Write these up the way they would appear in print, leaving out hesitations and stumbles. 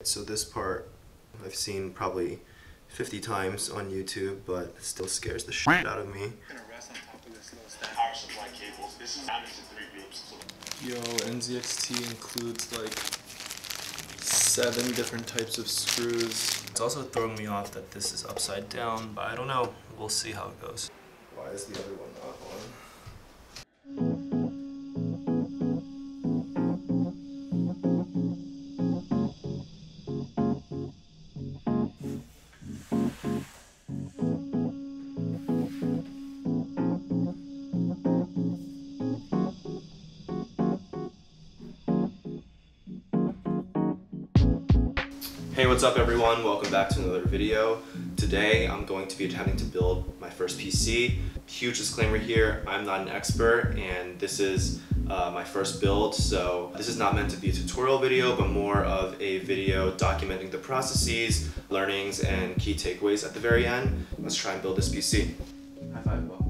So this part I've seen probably 50 times on YouTube, but it still scares the shit out of me. I'm gonna rest on top of this little stack. Power supply cables. This is down into 3 groups. Yo, NZXT includes like 7 different types of screws. It's also throwing me off that this is upside down, but I don't know. We'll see how it goes. Why is the other one not on? Hey, what's up everyone? Welcome back to another video. Today I'm going to be attempting to build my first PC. Huge disclaimer here, I'm not an expert and this is my first build, so this is not meant to be a tutorial video, but more of a video documenting the processes, learnings, and key takeaways at the very end. Let's try and build this PC. High five, Bo.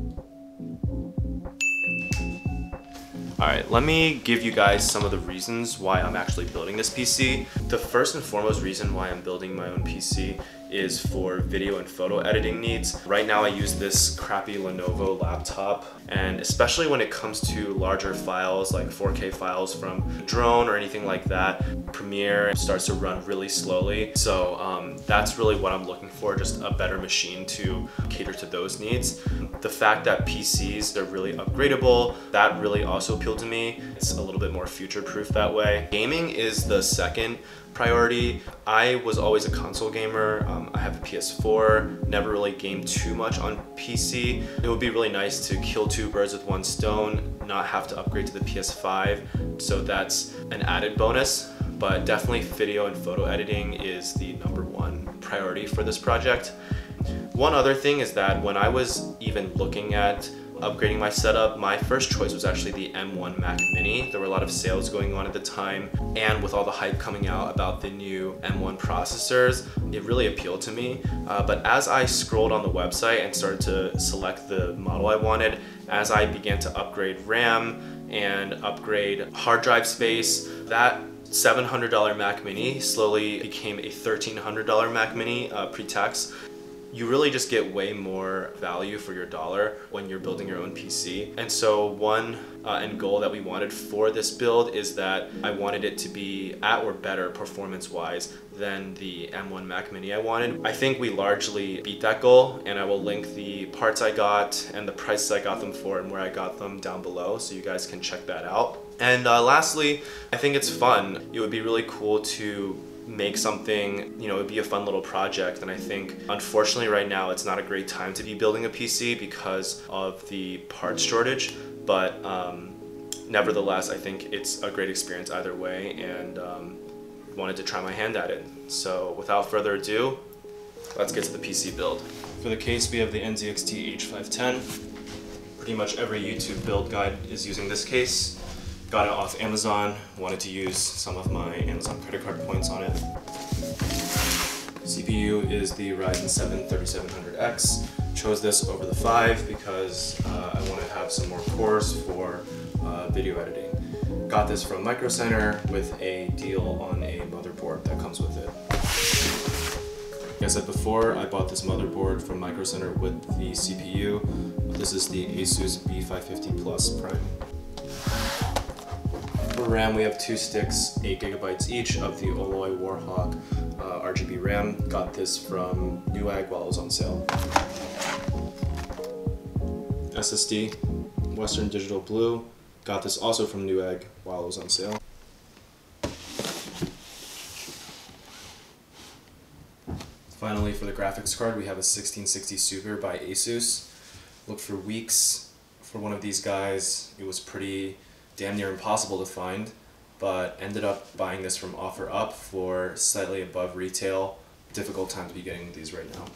Alright, let me give you guys some of the reasons why I'm actually building this PC. The first and foremost reason why I'm building my own PC is for video and photo editing needs. Right now I use this crappy Lenovo laptop, and especially when it comes to larger files like 4K files from a drone or anything like that, Premiere starts to run really slowly. So that's really what I'm looking for, just a better machine to cater to those needs. The fact that PCs, they're really upgradable, that really also appealed to me. It's a little bit more future-proof that way. Gaming is the second priority. I was always a console gamer. I have a PS4, never really gamed too much on PC. It would be really nice to kill 2 birds with 1 stone, not have to upgrade to the PS5, so that's an added bonus. But definitely video and photo editing is the #1 priority for this project. One other thing is that when I was even looking at upgrading my setup, my first choice was actually the M1 Mac Mini. There were a lot of sales going on at the time, and with all the hype coming out about the new M1 processors, it really appealed to me. But as I scrolled on the website and started to select the model I wanted, as I began to upgrade RAM and upgrade hard drive space, that $700 Mac Mini slowly became a $1,300 Mac Mini pre-tax. You really just get way more value for your dollar when you're building your own PC. And so one end goal that we wanted for this build is that I wanted it to be at or better performance-wise than the M1 Mac Mini I wanted. I think we largely beat that goal, and I will link the parts I got and the prices I got them for and where I got them down below so you guys can check that out. And lastly, I think it's fun. It would be really cool to make something, you know, it'd be a fun little project, and I think unfortunately right now it's not a great time to be building a PC because of the parts shortage, but nevertheless I think it's a great experience either way, and wanted to try my hand at it. So without further ado, let's get to the PC build. For the case we have the NZXT H510. Pretty much every YouTube build guide is using this case. Got it off Amazon, wanted to use some of my Amazon credit card points on it. CPU is the Ryzen 7 3700X. Chose this over the 5 because I want to have some more cores for video editing. Got this from Micro Center with a deal on a motherboard that comes with it. Like I said before, I bought this motherboard from Micro Center with the CPU. This is the Asus B550 Plus Prime. For RAM, we have 2 sticks, 8 GB each of the Alloy Warhawk RGB RAM. Got this from Newegg while it was on sale. SSD, Western Digital Blue. Got this also from Newegg while it was on sale. Finally, for the graphics card, we have a 1660 Super by Asus. Looked for weeks for one of these guys. It was pretty damn near impossible to find, but ended up buying this from OfferUp for slightly above retail. Difficult time to be getting these right now.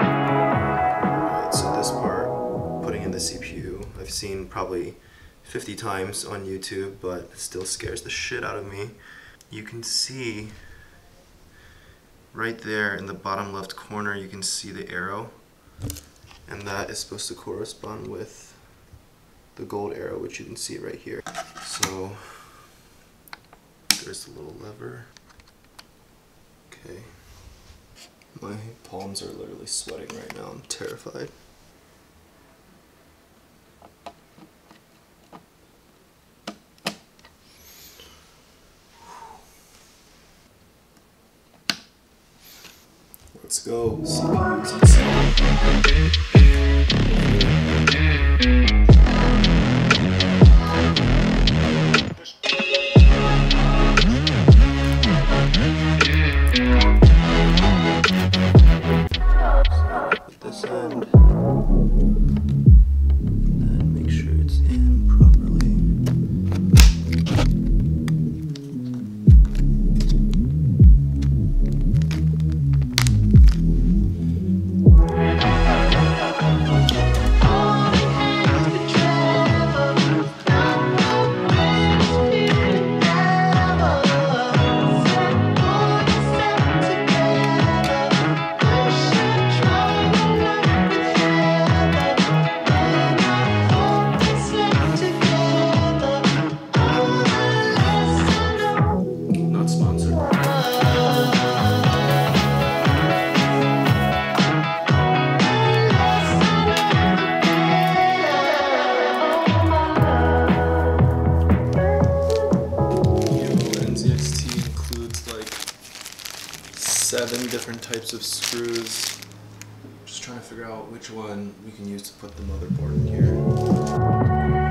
I've seen probably 50 times on YouTube, but it still scares the shit out of me. You can see right there in the bottom left corner, you can see the arrow, and that is supposed to correspond with the gold arrow, which you can see right here. So there's the little lever. Okay. My palms are literally sweating right now. I'm terrified. Let's go. Put this end, and make sure it's in properly. Seven different types of screws. Just trying to figure out which one we can use to put the motherboard in here.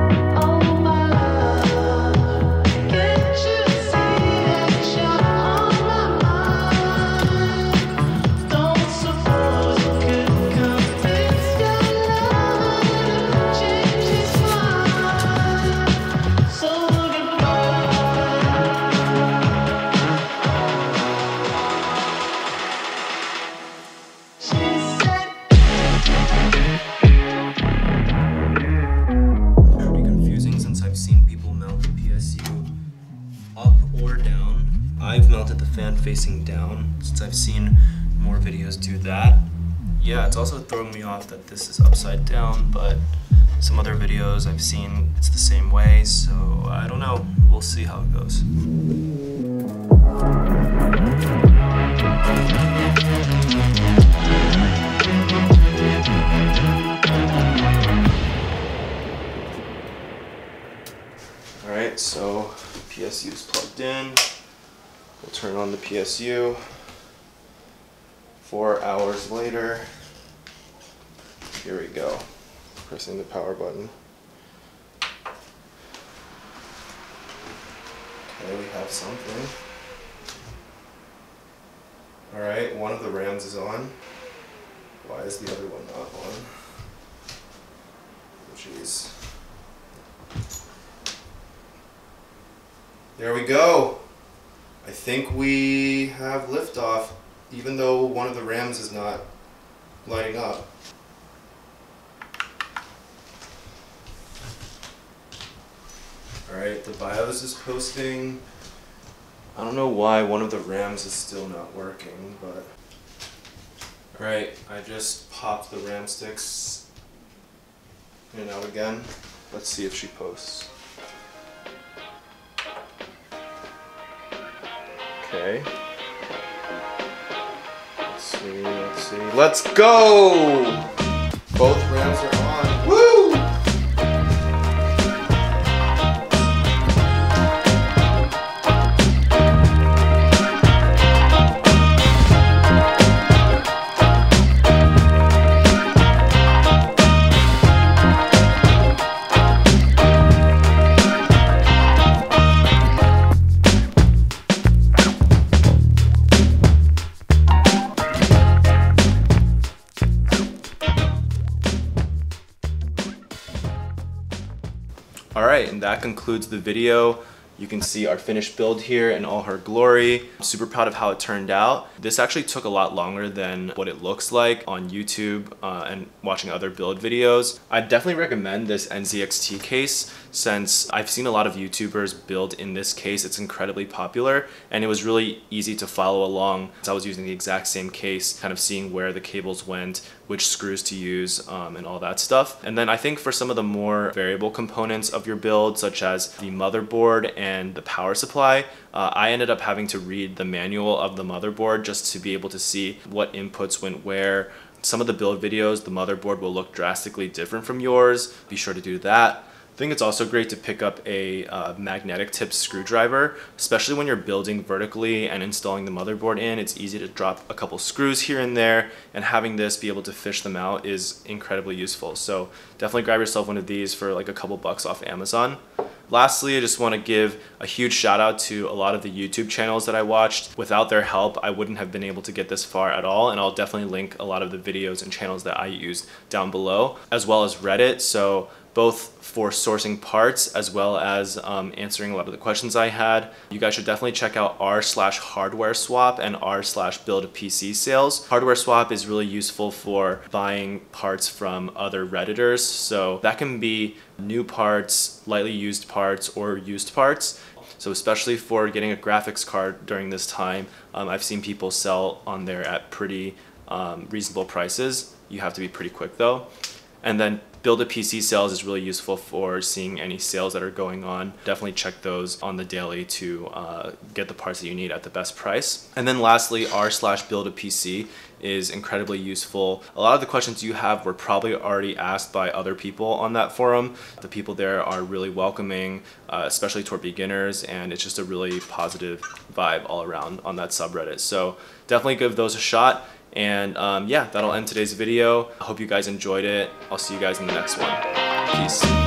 I've mounted the fan facing down since I've seen more videos do that. Yeah, it's also throwing me off that this is upside down, but some other videos I've seen it's the same way, so I don't know. We'll see how it goes. Alright, so PSU is plugged in. We'll turn on the PSU. 4 hours later, here we go. Pressing the power button. Okay, we have something. Alright, one of the RAMs is on. Why is the other one not on? Oh, jeez. There we go. I think we have liftoff, even though one of the RAMs is not lighting up. Alright, the BIOS is posting. I don't know why one of the RAMs is still not working, but... Alright, I just popped the RAM sticks in and out again. Let's see if she posts. Okay. Let's see, let's see. Let's go! Both RAMs are on. Woo! Alright, and that concludes the video. You can see our finished build here in all her glory. I'm super proud of how it turned out. This actually took a lot longer than what it looks like on YouTube and watching other build videos. I definitely recommend this NZXT case. since I've seen a lot of YouTubers build in this case. It's incredibly popular, and it was really easy to follow along. So I was using the exact same case, kind of seeing where the cables went, which screws to use, and all that stuff. And then I think for some of the more variable components of your build, such as the motherboard and the power supply, I ended up having to read the manual of the motherboard just to be able to see what inputs went where. Some of the build videos, the motherboard will look drastically different from yours. Be sure to do that. I think it's also great to pick up a magnetic tip screwdriver, especially when you're building vertically and installing the motherboard in. It's easy to drop a couple screws here and there, and having this be able to fish them out is incredibly useful. So definitely grab yourself one of these for like a couple bucks off Amazon. Lastly, I just want to give a huge shout out to a lot of the YouTube channels that I watched. Without their help, I wouldn't have been able to get this far at all, and I'll definitely link a lot of the videos and channels that I used down below, as well as Reddit. So both for sourcing parts as well as answering a lot of the questions I had. You guys should definitely check out r/hardware swap and r/build a PC sales. Hardware swap is really useful for buying parts from other Redditors. So that can be new parts, lightly used parts, or used parts. So especially for getting a graphics card during this time, I've seen people sell on there at pretty reasonable prices. You have to be pretty quick though. And then Build a PC sales is really useful for seeing any sales that are going on. Definitely check those on the daily to get the parts that you need at the best price. And then lastly, r/build a PC is incredibly useful. A lot of the questions you have were probably already asked by other people on that forum. The people there are really welcoming, especially toward beginners, and it's just a really positive vibe all around on that subreddit. So definitely give those a shot. And yeah, that'll end today's video. I hope you guys enjoyed it. I'll see you guys in the next one. Peace.